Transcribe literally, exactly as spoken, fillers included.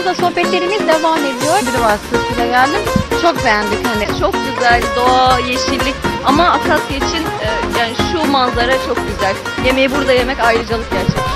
Burada da sohbetlerimiz devam ediyor. Bir vasıtasıyla geldim. Çok beğendik hani. Çok güzel doğa, yeşillik ama Akasya için e, yani şu manzara çok güzel. Yemeği burada yemek ayrıcalık gerçekten.